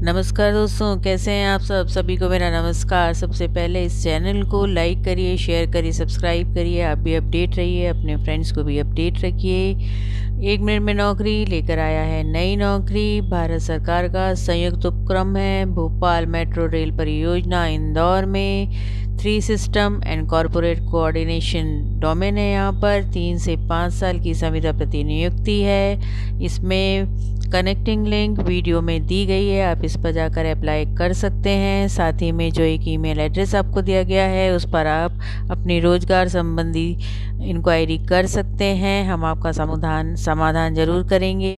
नमस्कार दोस्तों, कैसे हैं आप सभी को मेरा नमस्कार। सबसे पहले इस चैनल को लाइक करिए, शेयर करिए, सब्सक्राइब करिए। आप भी अपडेट रहिए, अपने फ्रेंड्स को भी अपडेट रखिए। 1 मिनट में नौकरी लेकर आया है नई नौकरी। भारत सरकार का संयुक्त उपक्रम है भोपाल मेट्रो रेल परियोजना इंदौर में। 3 system and corporate coordination domain है। यहाँ पर 3 से 5 साल की संविदा प्रतिनियुक्ति है। इसमें कनेक्टिंग लिंक वीडियो में दी गई है, आप इस पर जाकर अप्लाई कर सकते हैं। साथ ही में जो एक ईमेल एड्रेस आपको दिया गया है उस पर आप अपनी रोजगार संबंधी इंक्वायरी कर सकते हैं। हम आपका समाधान ज़रूर करेंगे।